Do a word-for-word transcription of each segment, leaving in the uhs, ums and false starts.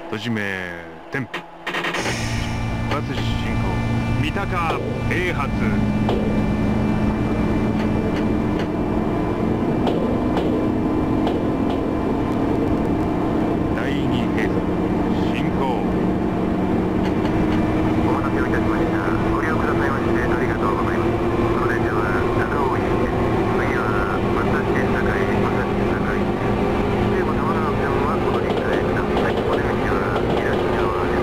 閉じ目点出発進行三鷹 A 発第二兵装進行お待たせをいたしました。ご利用くださいましてありがとうございます。この電車は長尾行きです。次は松橋県境、松橋県境西武多摩川線はこのに変えください。お出口は東側です。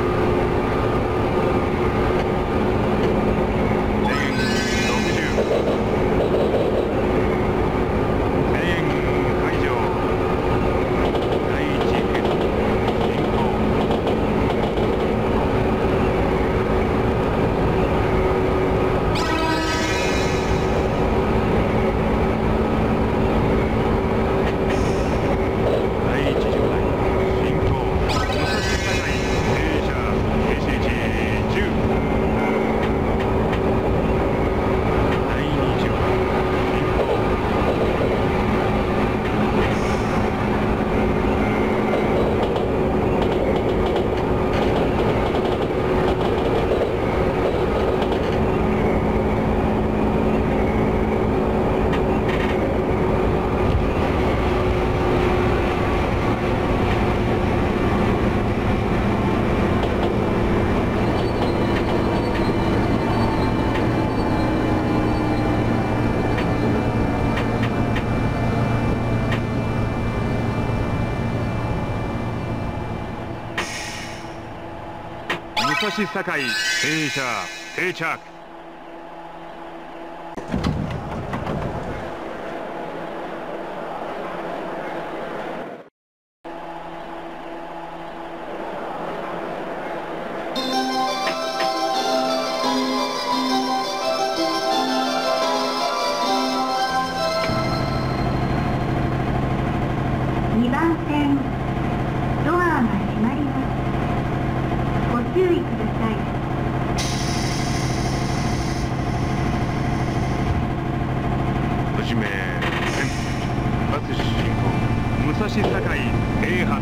武蔵境停車定着にばん線ドアが閉まります。ご注意ください。 閉じ目点出発進行武蔵境 A 発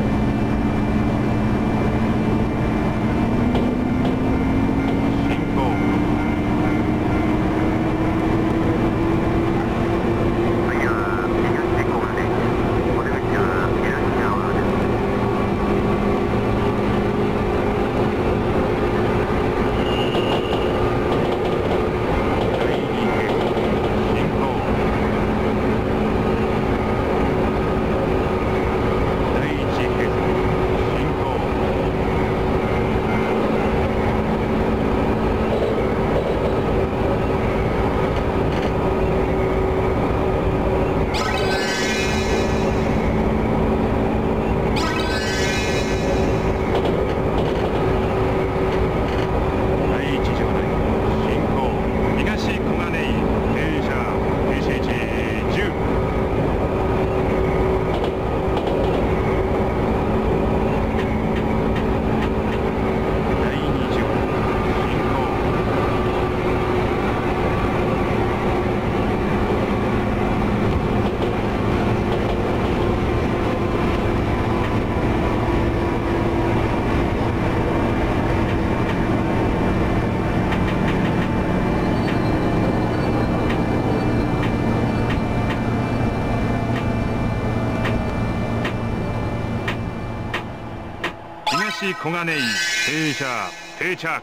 東小金井停車定着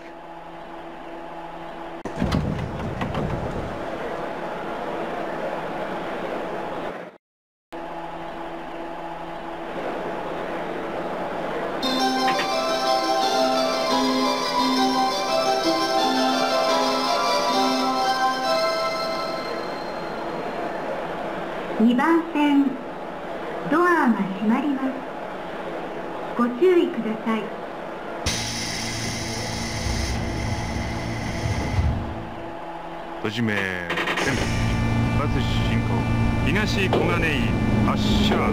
にばん線ドアが閉まります。ご注意ください。 閉じ目点出発進行東小金井発車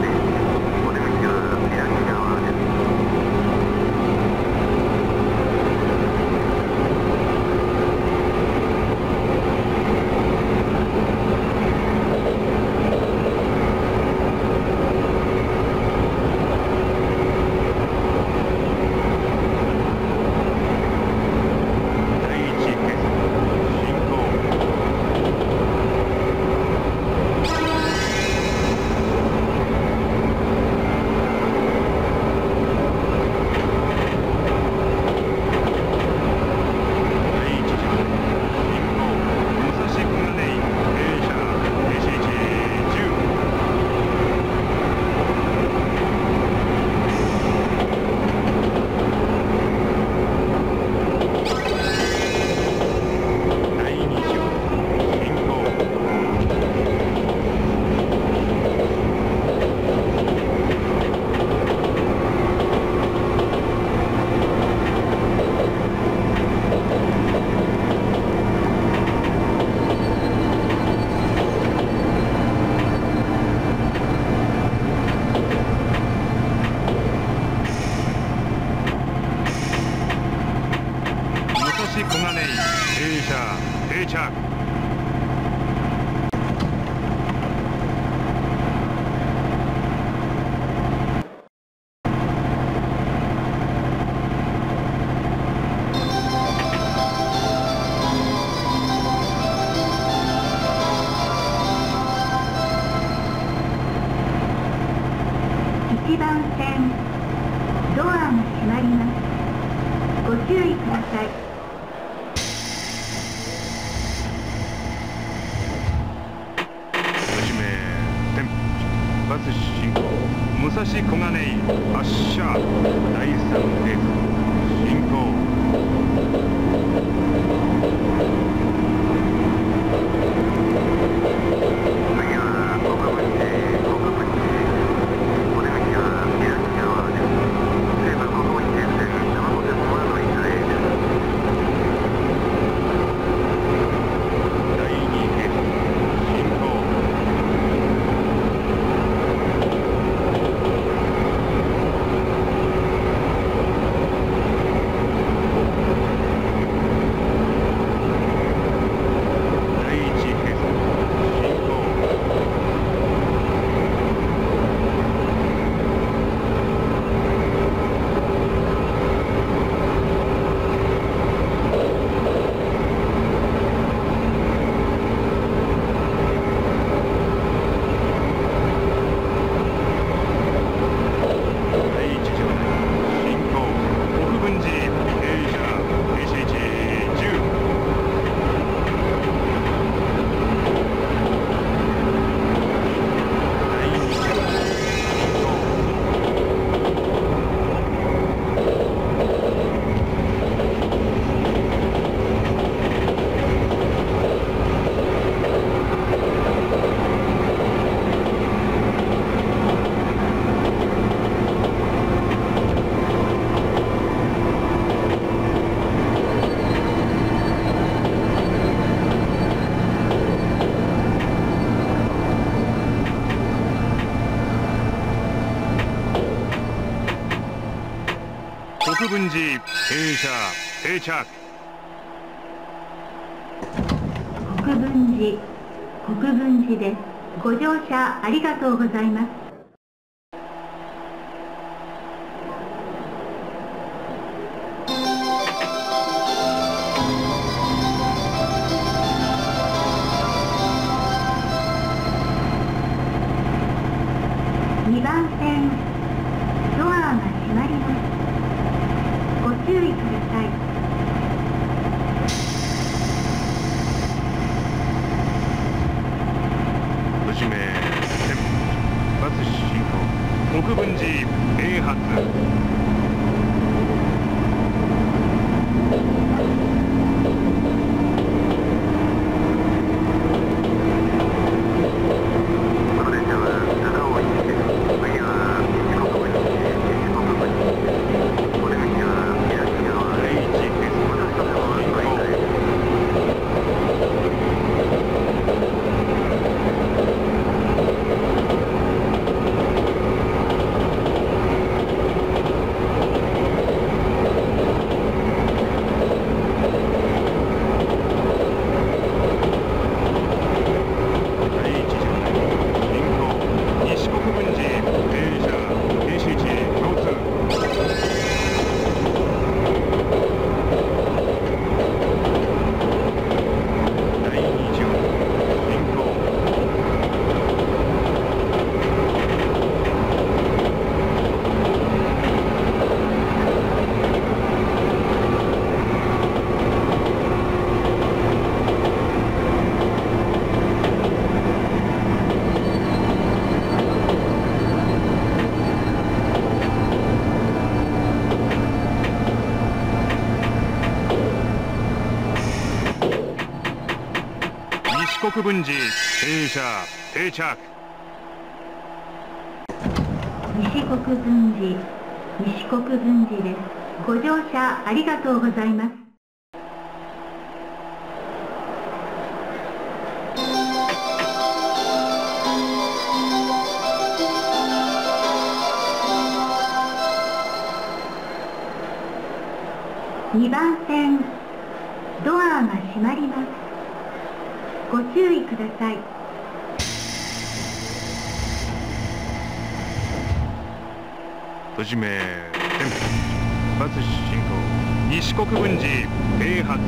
「 着。 いちばん線ドアが閉まります。ご注意ください。 はじめテンバス進行武蔵小金井発車だいさんフェーズ進行。 次は国分寺国分寺お出口は左側です。西武国分寺線山手線は乗り換えです。 だいにフェーズ進行。だいいちフェーズ進行。だいいちじゃない進行。国分寺停車停止位置じゅう。だいにじゃない進行。国分寺停車停着。 国分寺国分寺です。ご乗車ありがとうございます。にばん線ドアが閉まります。ご注意ください。 はじめテンバス進行国分寺併発。 この電車は高尾行きです。次は西国分寺西国分寺お出口は左側だいいちフェーズ武蔵野線は乗り換えです。 だいいちじゃない進行。西国分寺停車停止位置共通。だいにじゃない進行。西国分寺停車停着。 西国分寺西国分寺です。ご乗車ありがとうございます。にばん線ドアが閉まります。 ご注意ください。 都市名天バス進行西国分寺停発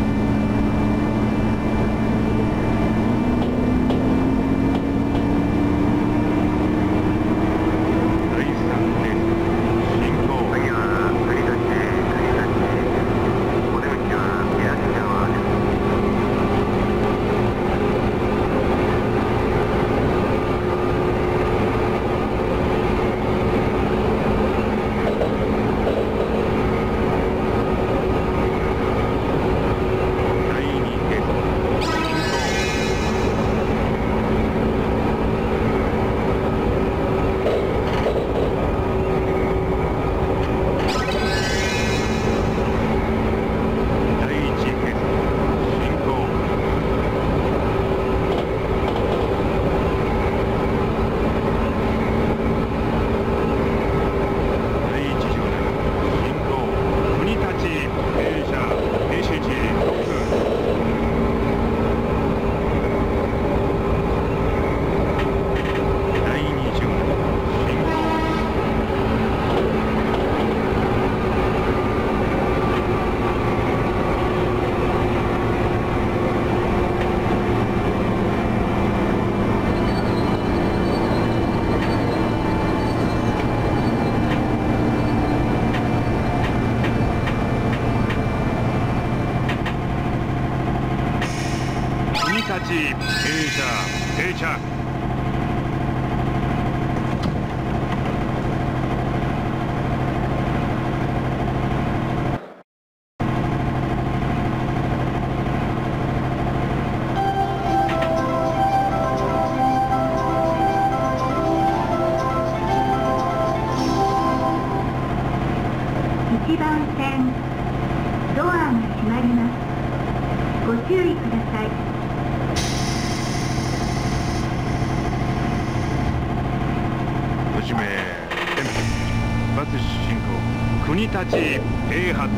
停車停車いちばん線ドアが閉まります。ご注意ください。 都市名天バス進行国立停発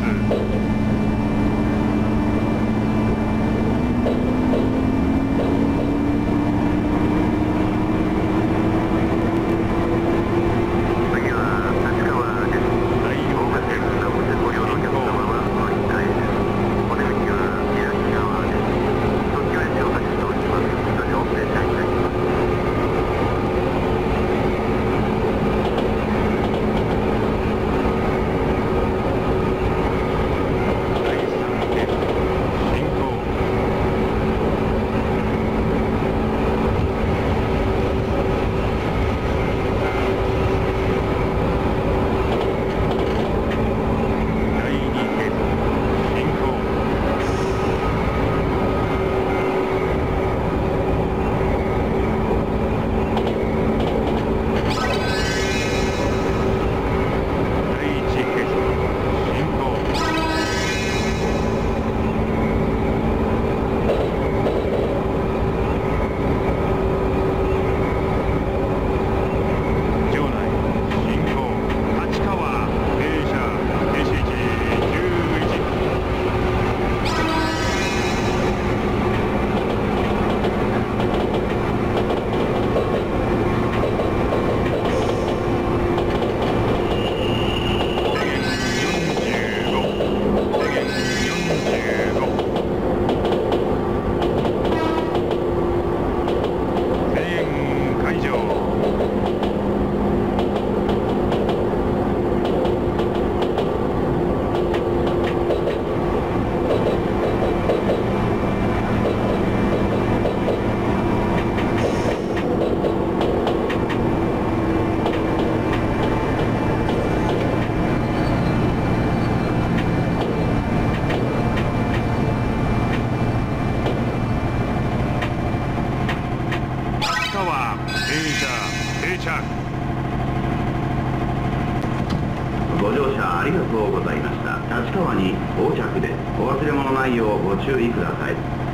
ご乗車ありがとうございました。立川に到着です。お忘れ物ないようご注意ください。